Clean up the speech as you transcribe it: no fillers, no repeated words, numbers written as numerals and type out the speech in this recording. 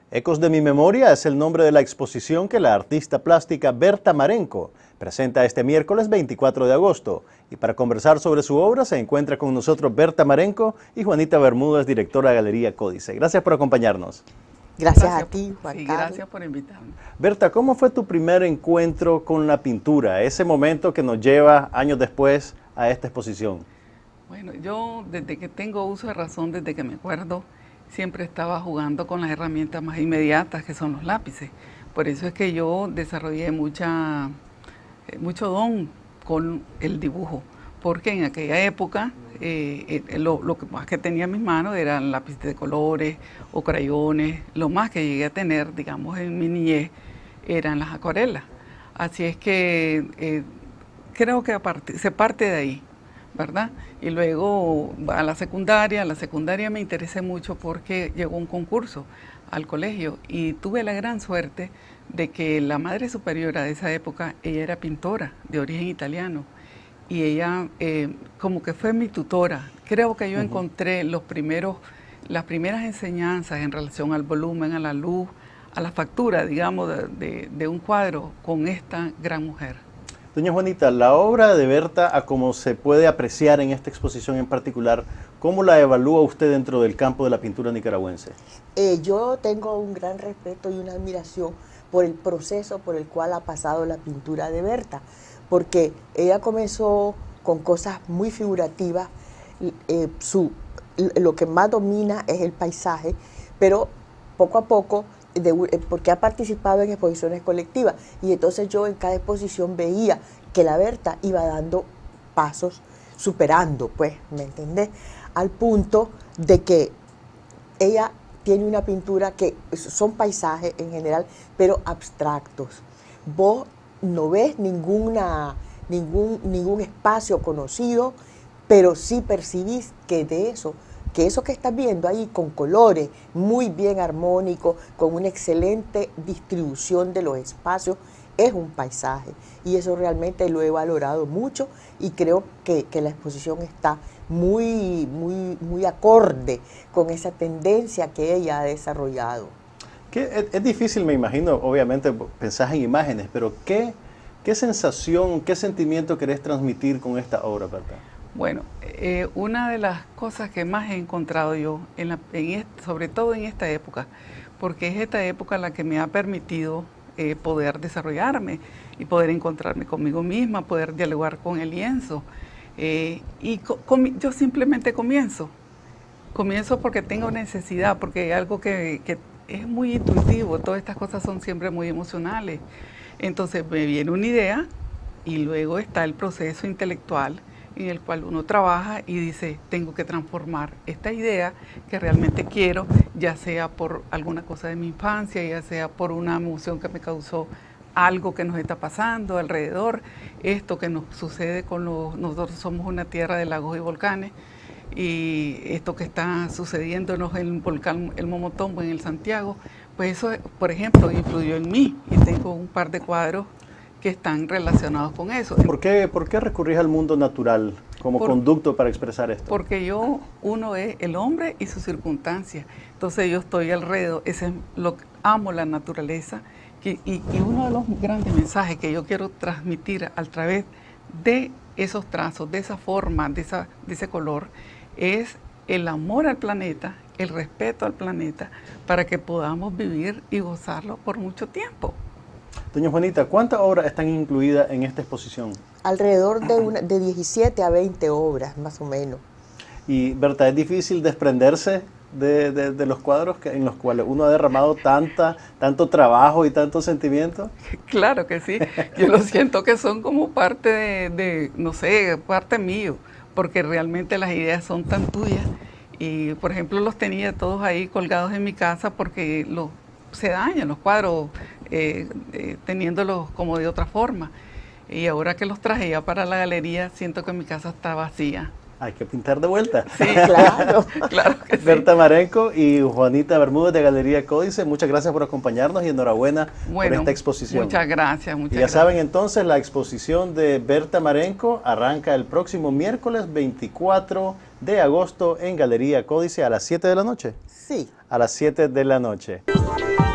Ecos de mi memoria es el nombre de la exposición que la artista plástica Berta Marenco presenta este miércoles 24 de agosto. Y para conversar sobre su obra se encuentra con nosotros Berta Marenco y Juanita Bermúdez, directora de Galería Códice. Gracias por acompañarnos. Gracias a ti, Juan Carlos. Gracias por invitarme. Berta, ¿cómo fue tu primer encuentro con la pintura? Ese momento que nos lleva años después a esta exposición. Bueno, yo desde que tengo uso de razón, desde que me acuerdo, siempre estaba jugando con las herramientas más inmediatas, que son los lápices. Por eso es que yo desarrollé mucho don con el dibujo, porque en aquella época lo que más que tenía en mis manos eran lápices de colores o crayones. Lo más que llegué a tener, digamos, en mi niñez eran las acuarelas. Así es que creo que se parte de ahí, ¿verdad? Y luego a la secundaria me interesé mucho porque llegó un concurso al colegio y tuve la gran suerte de que la madre superiora de esa época, ella era pintora de origen italiano y ella como que fue mi tutora. Creo que yo encontré las primeras enseñanzas en relación al volumen, a la luz, a la factura, digamos, de un cuadro con esta gran mujer. Doña Juanita, la obra de Berta, a como se puede apreciar en esta exposición en particular, ¿cómo la evalúa usted dentro del campo de la pintura nicaragüense? Yo tengo un gran respeto y una admiración por el proceso por el cual ha pasado la pintura de Berta, porque ella comenzó con cosas muy figurativas, lo que más domina es el paisaje, pero poco a poco, porque ha participado en exposiciones colectivas, y entonces yo en cada exposición veía que la Berta iba dando pasos, superando, pues, ¿me entendés? Al punto de que ella tiene una pintura que son paisajes en general, pero abstractos. Vos no ves ningún espacio conocido, pero sí percibís que eso que estás viendo ahí con colores muy bien armónicos, con una excelente distribución de los espacios, es un paisaje. Y eso realmente lo he valorado mucho y creo que la exposición está muy acorde con esa tendencia que ella ha desarrollado. Es difícil, me imagino, obviamente pensás en imágenes, pero ¿qué sensación, qué sentimiento querés transmitir con esta obra, Berta? Bueno, una de las cosas que más he encontrado yo, sobre todo en esta época, porque es esta época la que me ha permitido poder desarrollarme y poder encontrarme conmigo misma, poder dialogar con el lienzo. Yo simplemente comienzo porque tengo necesidad, porque hay algo que es muy intuitivo, todas estas cosas son siempre muy emocionales. Entonces me viene una idea y luego está el proceso intelectual en el cual uno trabaja y dice, tengo que transformar esta idea que realmente quiero, ya sea por alguna cosa de mi infancia, ya sea por una emoción que me causó algo que nos está pasando alrededor, esto que nos sucede nosotros somos una tierra de lagos y volcanes, y esto que está sucediéndonos en el volcán El Momotombo en el Santiago, pues eso, por ejemplo, influyó en mí y tengo un par de cuadros que están relacionados con eso. ¿Por qué recurrís al mundo natural como conducto para expresar esto? Porque uno es el hombre y sus circunstancias. Entonces yo estoy alrededor, amo la naturaleza y uno de los grandes mensajes que yo quiero transmitir a través de esos trazos, de esa forma, de ese color, es el amor al planeta, el respeto al planeta, para que podamos vivir y gozarlo por mucho tiempo. Doña Juanita, ¿cuántas obras están incluidas en esta exposición? Alrededor de 17 a 20 obras, más o menos. Y, Berta, ¿es difícil desprenderse de los cuadros en los cuales uno ha derramado tanto trabajo y tanto sentimiento? Claro que sí. Yo lo siento que son como parte no sé, parte mío, porque realmente las ideas son tan tuyas. Y, por ejemplo, los tenía todos ahí colgados en mi casa porque se dañan los cuadros teniéndolos como de otra forma. Y ahora que los traje ya para la galería, siento que mi casa está vacía. Hay que pintar de vuelta. Sí, claro. Claro que sí. Berta Marenco y Juanita Bermúdez de Galería Códice, muchas gracias por acompañarnos y enhorabuena por esta exposición. Muchas gracias. Y ya saben entonces, la exposición de Berta Marenco arranca el próximo miércoles 24 de agosto en Galería Códice a las 7 de la noche. Sí. a las 7 de la noche.